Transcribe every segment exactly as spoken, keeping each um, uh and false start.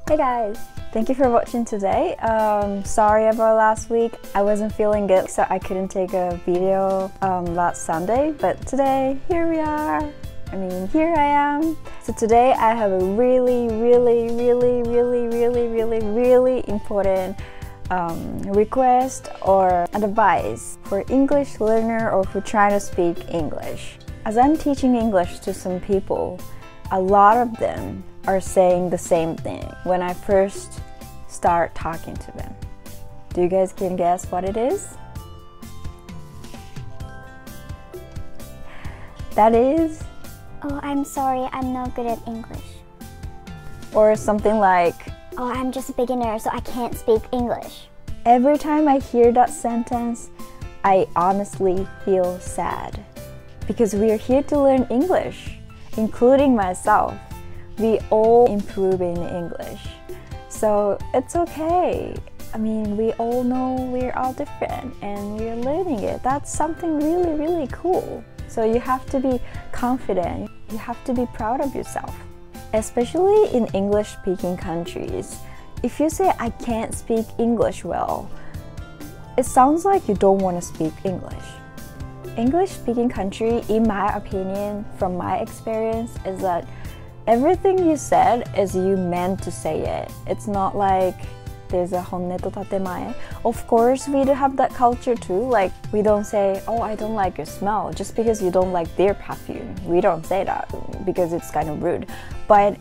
Hey guys! Thank you for watching today. Um, sorry about last week. I wasn't feeling good, so I couldn't take a video um, last Sunday. But today, here we are. I mean, here I am. So today I have a really, really, really, really, really, really, really important um, request or advice for English learner or for trying to speak English. As I'm teaching English to some people, a lot of them are saying the same thing when I first start talking to them. Do you guys can guess what it is? That is, oh, I'm sorry, I'm not good at English. Or something like, oh, I'm just a beginner, so I can't speak English. Every time I hear that sentence, I honestly feel sad. Because we are here to learn English, including myself. We all improve in English. So it's okay. I mean, we all know we're all different and we're learning it. That's something really, really cool. So you have to be confident. You have to be proud of yourself. Especially in English-speaking countries. If you say, I can't speak English well, it sounds like you don't want to speak English. English-speaking country, in my opinion, from my experience, is that everything you said is you meant to say it. It's not like there's a honne to tatemae. Of course, we do have that culture too. Like, we don't say, oh, I don't like your smell, just because you don't like their perfume. We don't say that because it's kind of rude. But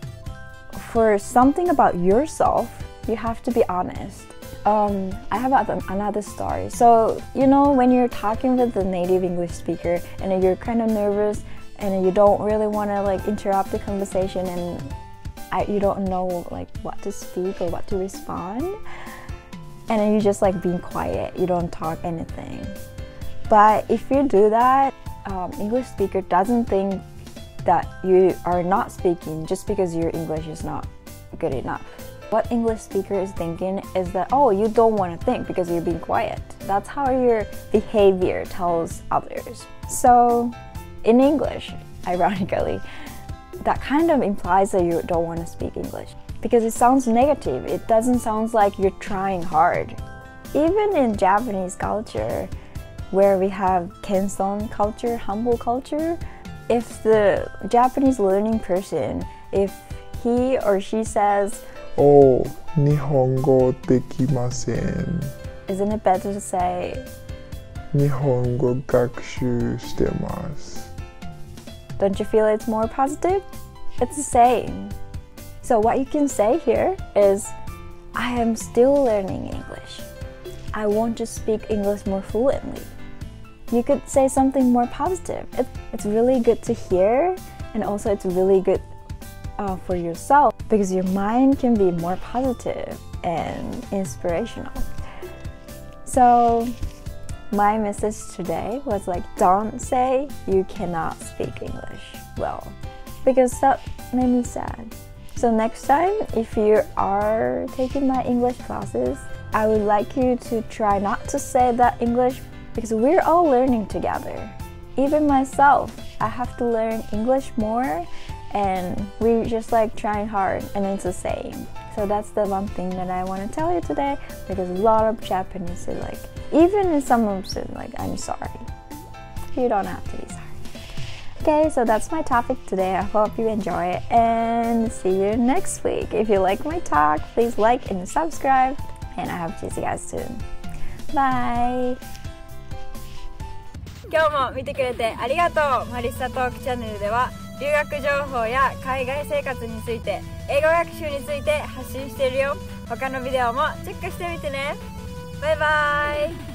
for something about yourself, you have to be honest. Um, I have another story. So, you know, when you're talking with a native English speaker and you're kind of nervous and you don't really want to like interrupt the conversation and I, you don't know like what to speak or what to respond, and then you just like being quiet, you don't talk anything. But if you do that, um, English speaker doesn't think that you are not speaking just because your English is not good enough. What English speaker is thinking is that, oh, you don't want to think because you're being quiet. That's how your behavior tells others. So in English, ironically, that kind of implies that you don't want to speak English because it sounds negative. It doesn't sound like you're trying hard. Even in Japanese culture, where we have Kenson culture, humble culture, if the Japanese learning person, if he or she says, oh, Nihongo dekimasen. Isn't it better to say, Nihongo gakushu shitemasu? Don't you feel it's more positive? It's the same. So what you can say here is, I am still learning English. I want to speak English more fluently. You could say something more positive. It, it's really good to hear, and also it's really good uh, for yourself because your mind can be more positive and inspirational. So my message today was like, don't say you cannot speak English well, because that made me sad. So next time, if you are taking my English classes, I would like you to try not to say that English because we're all learning together. Even myself, I have to learn English more and we're just like trying hard and it's the same. So that's the one thing that I want to tell you today because a lot of Japanese are like, even in some of them, like, I'm sorry. You don't have to be sorry. Okay, so that's my topic today. I hope you enjoy it and see you next week. If you like my talk, please like and subscribe. And I hope to see you guys soon. Bye! 今日も見てくれてありがとう。マリッサトークチャンネルでは留学情報や海外生活について、英語学習について発信しているよ。他のビデオもチェックしてみてね。バイバイ。